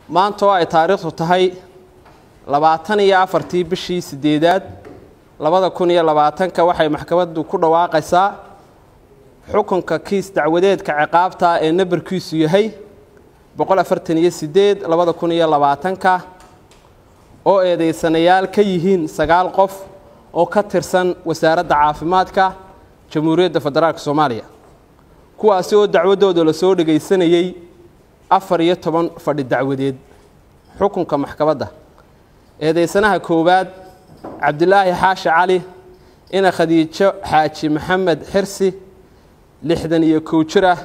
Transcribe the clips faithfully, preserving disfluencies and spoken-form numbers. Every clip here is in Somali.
maanta ay taariikhdu tahay labaatan iyo afartii bishii sideedaad labada kun iyo labaatanka waxay maxkamaddu ku dhawaaqaysaa xukunka kiis dacwadeedka ciqaabta ee nabarkiisu yahay boqol afartan iyo sideed labada kun iyo labaatanka oo eedeysanayaal ka yihiin sagaal qof oo ka tirsan wasaaradda caafimaadka jamhuuriyadda federaalka Soomaaliya kuwaas oo dacwadooda la soo dhageysanayay afar iyo toban fadhi dacwadeed xukunka maxkamadda eedeysanaha koowaad Cabdilaahi Xaashi Cali ina Khadiijo Xaaji Maxamed Xirsi lixdan iyo kow jir ah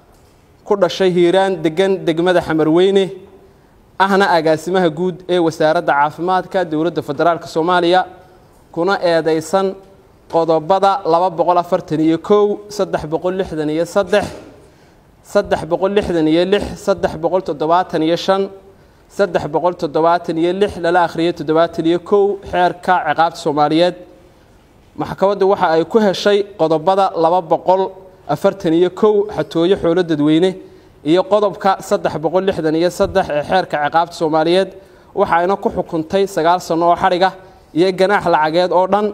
ku dhashay Hiiraan degan degmada Xamarweyne ahna agaasimaha guud ee wasaaradda caafimaadka dowladda federaalka Soomaaliya kuna eedeysan qodobada laba boqol afartan iyo kow saddex boqol lixdan iyo saddex saddex boqol lixdan iyo lix saddex boqol toddobaatan iyo shan saddex boqol toddobaatan iyo lix lala akhriyay toddobaatan iyo kow xeerka ciqaabta Soomaaliyeed maxkamaddu waxa ay ku heshay qodobada laba boqol afartan iyo kow xatooyo xoolo dadweyne iyo qodobka saddex boqol lixdan iyo saddex ee xeerka ciqaabta Soomaaliyeed waxa ayna ku xukuntay sagaal sano oo xariga iyo ganaax lacageed oo dhan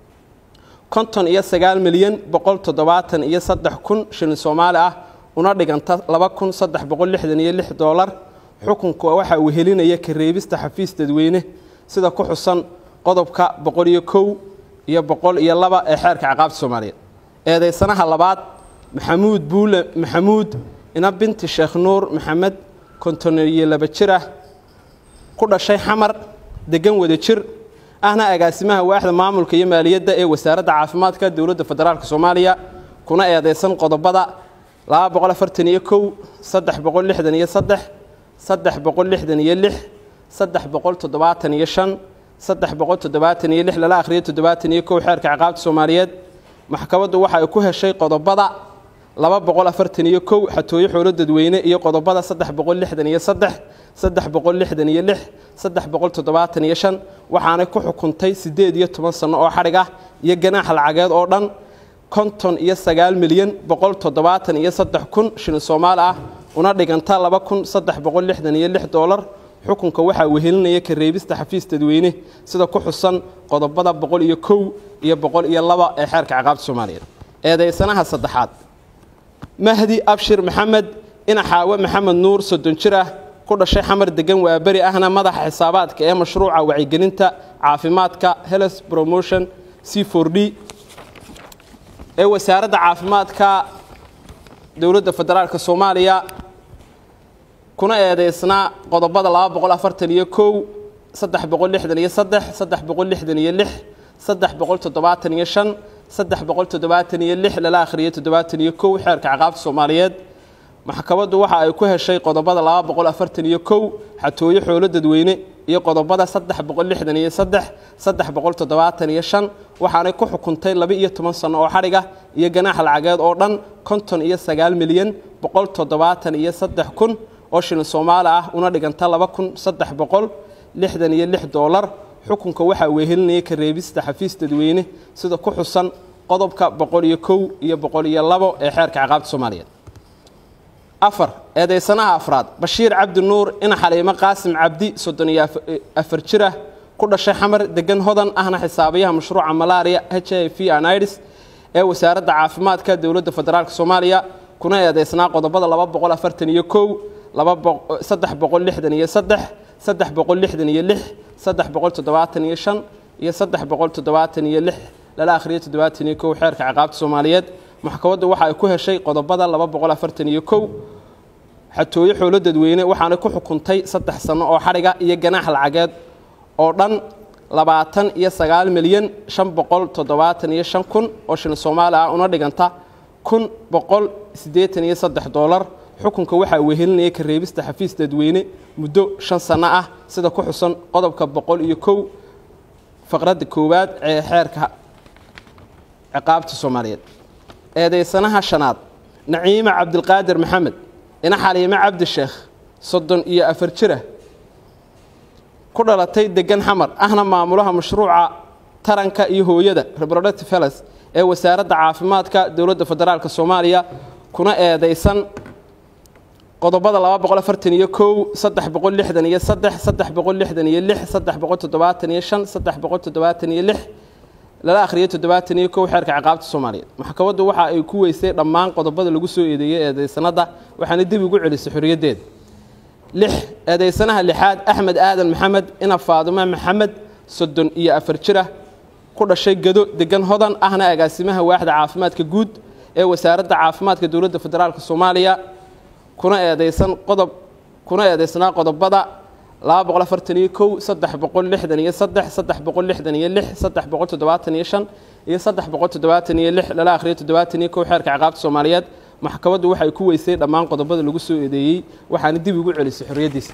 konton iyo sagaal milyan boqol toddobaatan iyo saddex kun shilin Soomaali ah una dhiganta laba kun saddex boqol lixdan iyo lix dollar xukunku waxa uu helinaya ka reebista xafiis dadweyne sida ku xusan qodobka boqol iyo kow iyo boqol iyo laba ee xeerka ciqaabta Soomaaliyeed eedeysanaha labaad Maxamuud Buule Maxamuud ina binti Sheekh Nuur Maxamed konton iyo laba jir ah ku dhashay Xamar degan wada jir ahna agaasimaha waaxda maamulka iyo maaliyadda ee wasaaradda caafimaadka dowladda federaalka Soomaaliya kuna eedeysan qodobada laba boqol afartan iyo kow saddex boqol lixdan iyo saddex saddex boqol lixdan iyo lix saddex boqol toddobaatan iyo shan saddex boqol toddobaatan iyo lix lala akhriyay toddobaatan iyo kow xeerka ciqaabta Soomaaliyeed maxkamaddu waxa ay ku heshay qodobada laba boqol afartan iyo kow xatooyo xoolo dadweyne iyo qodobada saddex boqol lixdan iyo saddex saddex boqol lixdan iyo lix saddex boqol toddobaatan iyo shan waxaana ku xukuntay sideed iyo toban sano oo xarig ah iyo ganaax lacageed oo dhan konton iyo sagaal milyan boqol toddobaatan iyo saddex kun shilin Soomaali ah una dhiganta laba kun saddex boqol lixdan iyo lix dollar xukunka waxa uu helinaya ka reebista xafiis dadweyne sida ku xusan qodobada boqol iyo kow iyo boqol iyo laba ee xeerka ciqaabta Soomaaliyeed eedeysanaha saddexaad Mahdi Abshir Maxamed ina Xaawa Maxamed Nuur soddon jir ah ku dhashay Xamar degan waa bari ahna madaxa xisaabaadka ee mashruuca wacyigelinta caafimaadka Health Promotion C four D ee wasaaradda caafimaadka dowladda federaalka Soomaaliya kuna eedeysna qodobada laba boqol afartan iyo kow saddex boqol lixdan iyo saddex saddex boqol lixdan iyo lix saddex boqol toddobaatan iyo shan saddex boqol toddobaatan iyo lix lala akhriyay toddobaatan iyo kow xeerka ciqaabta Soomaaliyeed maxkamaddu waxa ay ku heshay qodobada laba boqol afartan iyo kow xatooyo xoolo dadweyne iyo qodobada saddex boqol lixdan iyo saddex saddex boqol toddobaatan iyo shan waxaana ku xukuntay laba iyo toban sano oo xariga iyo ganaax lacageed oo dhan konton iyo sagaal milyan boqol toddobaatan iyo saddex kun oo shilin Soomaali ah una dhiganta laba kun saddex boqol lixdan iyo lix dollar xukunka waxa uu helinaya ka reebista xafiis dadweyne sida ku xusan qodobka boqol iyo kow iyo boqol iyo laba ee xeerka ciqaabta Soomaaliyeed afar eedeysanaha afraad Bashiir Cabdi Nuur ina Xaliimo Qaasim Cabdi soddon iyo afar jir ah ku dhashay Xamar degan hodan ahna xisaabiyaha mashruuca malaria H I V and AIDS ee wasaaradda caafimaadka dowladda federaalka Soomaaliya kuna eedeysnaa qodobada laba boqol afartan iyo kow saddex boqol lixdan iyo saddex saddex boqol lixdan iyo lix saddex boqol toddobaatan iyo shan iyo saddex boqol toddobaatan iyo lix lala akhriyay toddobaatan iyo kow xeerka ciqaabta Soomaaliyeed maxkamaddu waxa ay ku heshay qodobada laba boqol afartan iyo kow xatooyo xoolo dadweyne waxaana ku xukuntay saddex sano oo xariga iyo ganaax lacageed oo dhan labaatan iyo sagaal milyan shan boqol toddobaatan iyo shan kun oo shilin Soomaali ah una dhiganta kun boqol siddeetan iyo saddex dollar xukunka waxa uu helinaya ka reebista xafiis dadweyne muddo shan sano ah sida ku xusan qodobka boqol iyo kow faqradda koowaad ee xeerka ciqaabta Soomaaliyeed eedeysanaha shanaad Naciima Cabdilqaadir Maxamed ina Xaliimo Cabdi Sheekh soddon iyo afar jir ah ku dhalatay degan Xamar ahna maamulaha mashruuca taranka iyo hooyada reproductive health ee wasaaradda caafimaadka dowladda federaalka Soomaaliya kuna eedeysan qodobada laba boqol afartan iyo kow saddex boqol lixdan iyo saddex saddex boqol lixdan iyo lix saddex boqol toddobaatan iyo shan saddex boqol toddobaatan iyo lix lala akhriyo toddobaatan iyo kow xeerka ciqaabta Soomaaliyeed maxkamaddu waxa ay ku weysay dhammaan qodobada lagu soo eedeeyay eedeysanada waxaana dib ugu celisay xorriyadeed lix eedeysanaha lixaad Axmed Aadan Maxamed ina Faaduma Maxamed soddon iyo afar jir ah ku dhashay Gado degan Hodan ahna agaasimaha waaxda caafimaadka guud ee wasaaradda caafimaadka dawladda federaalka Soomaaliya kuna eedeysan qodob kuna eedeysnaa qodobada laba boqol afartan iyo kow saddex boqol lixdan iyo saddex saddex boqol lixdan iyo lix saddex boqol toddobaatan iyo shan iyo saddex boqol toddobaatan iyo lix lala akhriyo toddobaatan iyo kow xeerka ciqaabta Soomaaliyeed maxkamaddu waxay ku weysay dhammaan qodobada lagu soo eedeeyay waxaana dib ugu celisay xorriyadiisa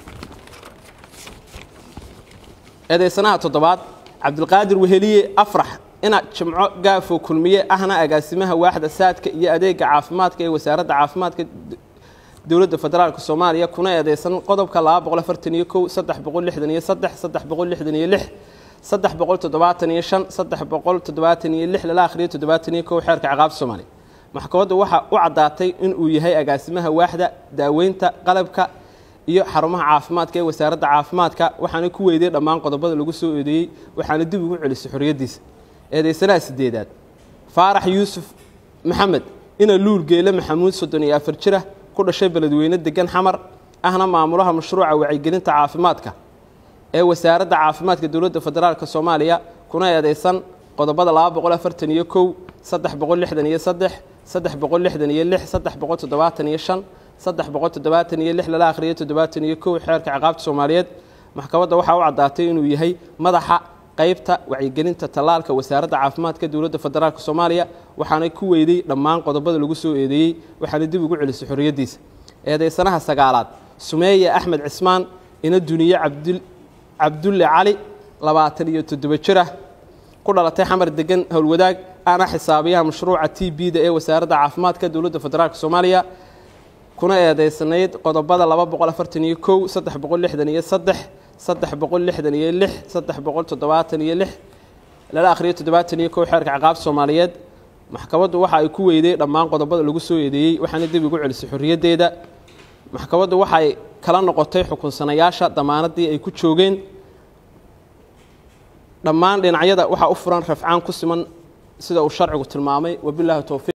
eedeysanaha toddobaad Cabdulqaadir Weheliye Afrax ina Jimco Gaafo kulmiye ahna agaasimaha waaxda saadka iyo adeega caafimaadka ee wasaaradda caafimaadka dawladda federaalka Soomaaliya kuna eedeysan qodobka laba boqol afartan iyo kow saddex boqol lixdan iyo saddex saddex boqol lixdan iyo lix saddex boqol toddobaatan iyo shan saddex boqol toddobaatan iyo lix lala akhriyo toddobaatan iyo kow xeerka ciqaabta Soomaaliyeed maxkamaddu waxa u cadaatay in uu yahay agaasimaha waaxda daaweynta qalabka iyo xarumaha caafimaadka ee wasaaradda caafimaadka waxaana ku weyday dhammaan qodobada lagu soo eedeeyay waxaana dib ugu celisay xorriyadiisa eedeysanaha sideedaad Faarax Yuusuf Maxamed ina Luul Geele Maxamuud soddon iyo afar jir ah ku dhashay beledweyne degan Xamar ahna maamulaha mashruuca wacyigelinta caafimaadka ee wasaaradda caafimaadka dawladda federaalka Soomaaliya kuna eedeysan qodobada laba boqol afartan iyo kow saddex boqol lixdan iyo saddex saddex boqol lixdan iyo lix saddex boqol toddobaatan iyo shan saddex boqol toddobaatan iyo lix lala akhriyo toddobaatan iyo kow xeerka ciqaabta Soomaaliyeed maxkamadda waxa uu cadaatay inuu yahay madaxa qaybta wacyigelinta talaalka wasaaradda caafimaadka dawladda federaalka Soomaaliya waxaana ku weyday dhammaan qodobada lagu soo eedeeyay waxaana dib ugu celisay xorriyadiisa eedeysanaha sagaalaad Sumeeye Axmed Cismaan ina Duniye Cabdul Cabdulle Cali labaatan iyo toddoba jir ah ku dhalatay Xamar degan howlwadaag ana xisaabiyaha mashruuca T B da ee wasaaradda caafimaadka dawladda federaalka Soomaaliya kuna eedeysanayd qodobada laba boqol afartan iyo kow saddex boqol lixdan iyo saddex saddex boqol lixdan iyo lix saddex boqol toddobaatan iyo lix lala akhriyo toddobaatan iyo kow xeerka ciqaabta Soomaaliyeed maxkamaddu waxa ay ku weyday dhammaan qodobada lagu soo eedeeyay waxaana dib ugu celisay xorriyadeeda maxkamaddu waxay kala noqotay xukunsanayaasha damaanadii ay ku joogeen dhammaan dhinacyada waxa u furan rafcaan ku siman sida uu sharcigu tilmaamay wabillahi tawfiiq